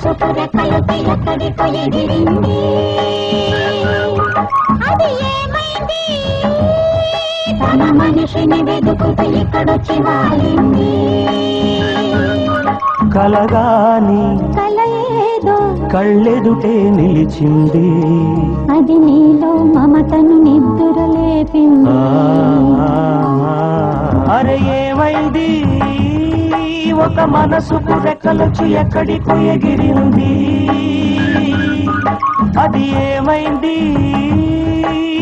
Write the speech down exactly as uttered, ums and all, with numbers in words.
మనసుకు రెక్కలొచ్చి ఎక్కడికో ఎగిరింది అది ఏమైంది తన మనిషిని వెతుకుతూ ఇక్కడొచ్చి వాలింది కలగాని కల ఏదో కళ్ళెదుటే నిలిచింది అది నీలో మమతను నిద్దురలేపింది అరే ఏమైంది ఒక మనసుకు రెక్కలొచ్చి ఎక్కడికో ఎగిరింది అది ఏమైంది